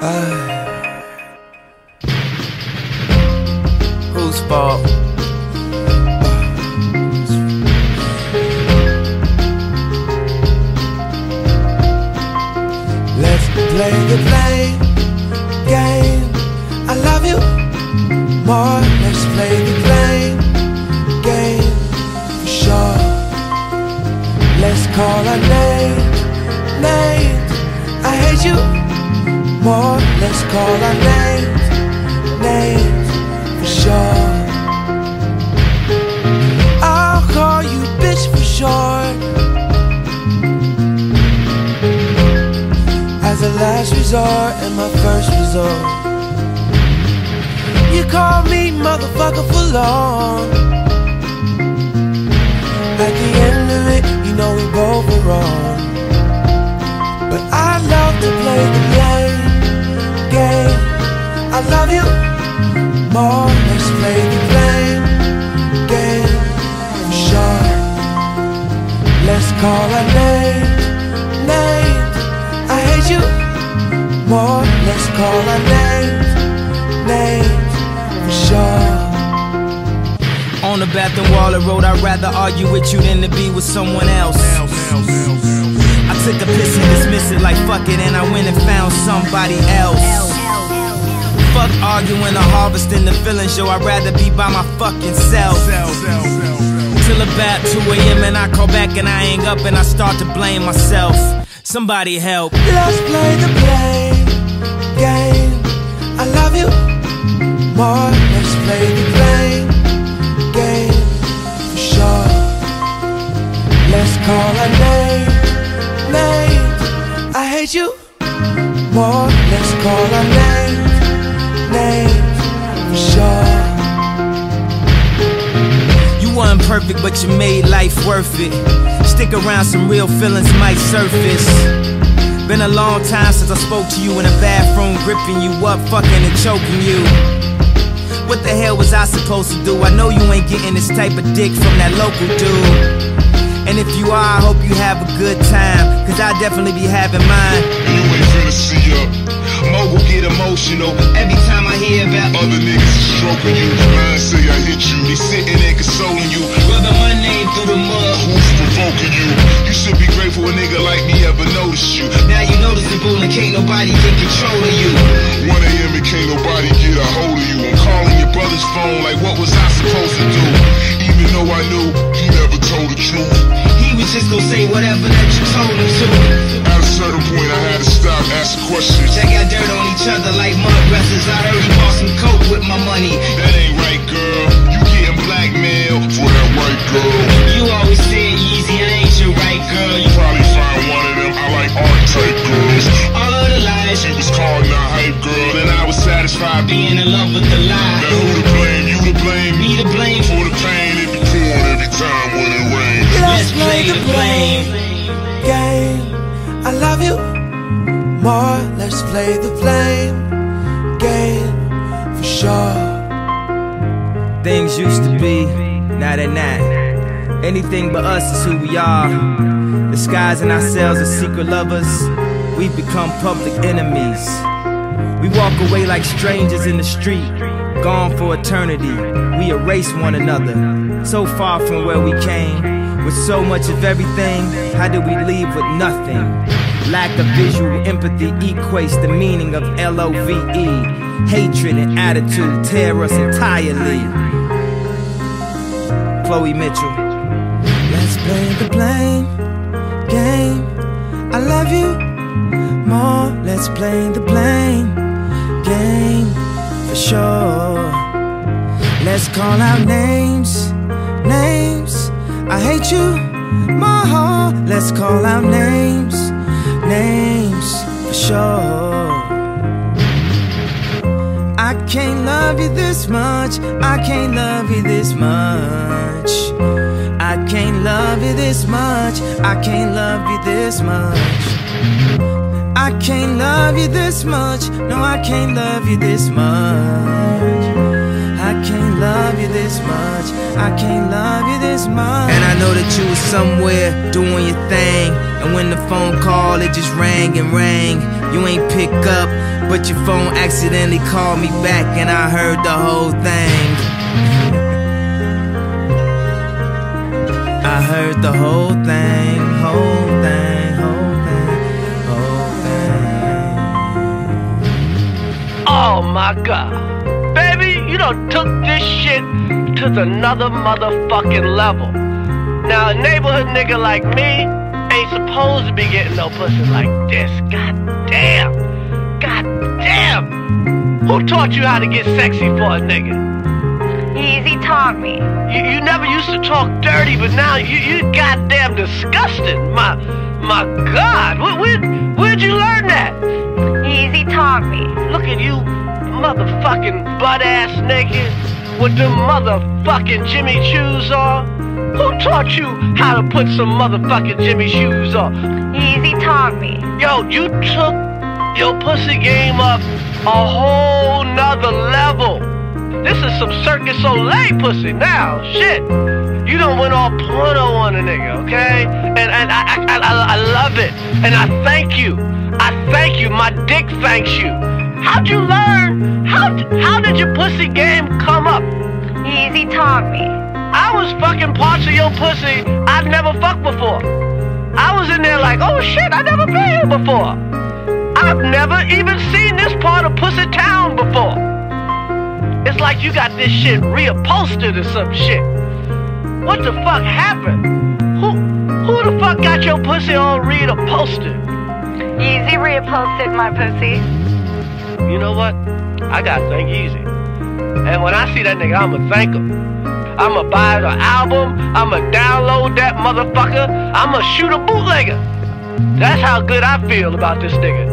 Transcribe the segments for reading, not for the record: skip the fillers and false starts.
Whose fault? Let's play the blame game. I love you more. Let's play the blame game for sure. Let's call our names. I hate you more. Let's call our names for sure. I'll call you bitch for short, as a last resort and my first resort. You call me motherfucker for long. At the end of it, you know we both were wrong. But I love to play the blame game. I love you more. Let's play the blame game for sure. Let's call our names. I hate you more. Let's call our names for sure. On the bathroom wall I wrote, I'd rather argue with you than to be with someone else. I took a piss and dismissed it like fuck it, and I went and found somebody else. Fuck arguing or harvesting the feelings, yo, I'd rather be by my fucking self. Till about 2 AM and I call back and I hang up and I start to blame myself. Somebody help. Let's play the blame game. I love you more. Let's play the blame game for sure. Let's call our names. I hate you more. Let's call our names for sure. You weren't perfect, but you made life worth it. Stick around, some real feelings might surface. Been a long time since I spoke to you in a bathroom, gripping you up, fucking and choking you. What the hell was I supposed to do? I know you ain't getting this type of dick from that local dude. And if you are, I hope you have a good time, cause I definitely be having mine. You ain't finna see up. Mogul get emotional every time I hear about other niggas stroking you. Mine say I hit you, they sitting there consoling you. Rubbing my name through the mud, who's provoking you? You should be grateful a nigga like me ever noticed you. Now you noticeable and can't nobody get control of you. 1 AM and can't nobody get a hold of you. I'm calling your brother's phone like what was I supposed to do? Even though I knew he never told the truth. He was just gonna say whatever that you told him to. At a certain point I had to stop asking questions. They got dirt on each other like mud wrestlers. I heard he bought some coke with my money. That ain't right, girl. You getting blackmailed for that white girl. You always said Yeezy, I ain't your right girl. You probably find one of them. I like art type girls. All of the lies. She was called not hype girl, and I was satisfied being in love with the lie. Now who to blame? You to blame? Me to blame for the pain it be pouring every time when it rains. Let's play the blame game. I love you more. Let's play the blame game for sure. Things used to be, now they're not. Anything but us is who we are. Disguising ourselves as secret lovers, we've become public enemies. We walk away like strangers in the street, gone for eternity. We erase one another, so far from where we came. With so much of everything, how do we leave with nothing? Lack of visual empathy equates the meaning of LOVE. Hatred and attitude tear us entirely. Chloe Mitchell. Let's play the blame game. I love you more. Let's play the blame game for sure. Let's call out names. I hate you more. Let's call out names for sure. I can't love you this much. I can't love you this much. I can't love you this much. I can't love you this much. I can't love you this much. No, I can't love you this much. I can't can't love you this much. I can't love you this much. And I know that you was somewhere doing your thing, and when the phone called, it just rang and rang. You ain't pick up, but your phone accidentally called me back, and I heard the whole thing. I heard the whole thing, whole thing, whole thing, whole thing. Oh my God. Baby, you done took this shit to another motherfucking level. Now a neighborhood nigga like me ain't supposed to be getting no pussy like this. God damn. God damn. Who taught you how to get sexy for a nigga? Easy taught me. You never used to talk dirty, but now you goddamn disgusting. My God, where'd you learn that? Easy taught me. Look at you, motherfucking butt-ass naked with them motherfucking Jimmy shoes on. Who taught you how to put some motherfucking Jimmy shoes on? Easy taught me. Yo, you took your pussy game up a whole nother level. This is some Circus Soleil pussy now. Shit. You done went all porno on a nigga, okay? And I love it. And I thank you. I thank you. My dick thanks you. How'd you learn? How did your pussy game come up? Easy taught me. I was fucking parts of your pussy I'd never fucked before. I was in there like, oh shit, I never been here before. I've never even seen this part of Pussy Town before. It's like you got this shit reupholstered or some shit. What the fuck happened? Who the fuck got your pussy all reupholstered? Easy reupholstered my pussy. You know what? I gotta thank Easy. And when I see that nigga, I'ma thank him. I'ma buy the album, I'ma download that motherfucker, I'ma shoot a bootlegger. That's how good I feel about this nigga.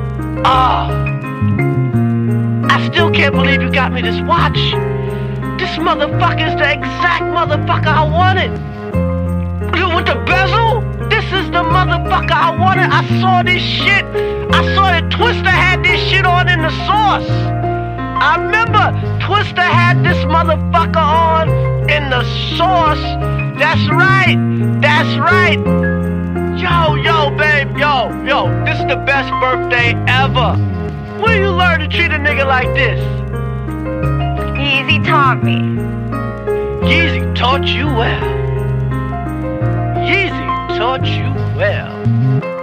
I still can't believe you got me this watch. This motherfucker's the exact motherfucker I wanted. With the bezel, this is the motherfucker I wanted. I saw this shit. I saw that Twista had this shit on in the Source. I remember Twista had this motherfucker on in the Source. That's right. That's right. Yo, babe, yo, this is the best birthday ever. Where you learn to treat a nigga like this? Easy taught me. Yeezy taught you well. Yeezy taught you well.